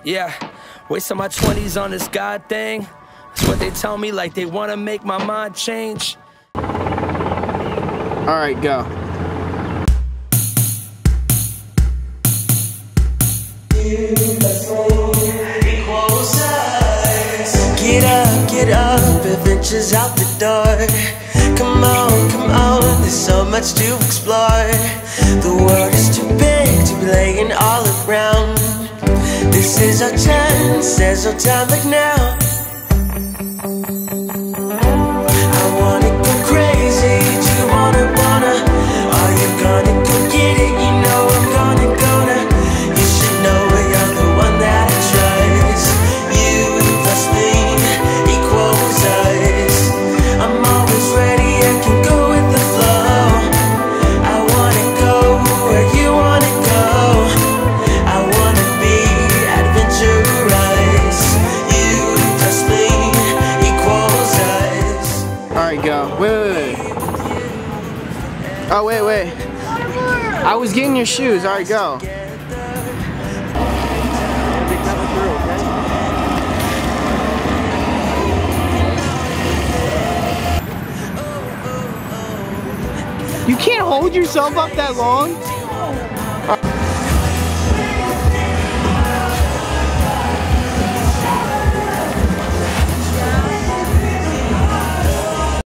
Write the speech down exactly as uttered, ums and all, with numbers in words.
Yeah, wasting my twenties on this God thing. That's what they tell me, like they want to make my mind change. Alright, go. Get up, get up, adventures out the door. Come on, come on, there's so much to explore. The world is too big to be laying all around. This is our chance, there's no time like now. I wanna go crazy, do you wanna, wanna? Are you gonna go get it? You know I'm gonna, gonna. You should know you're the one that I trust. You plus me equals us. I'm always ready, I can go with the flow. I wanna go where you wanna go. I wanna be adventurous. You plus me equals us. Alright, go. Wait, wait, wait. Oh, wait, wait. I was getting your shoes. Alright, go. You can't hold yourself up that long?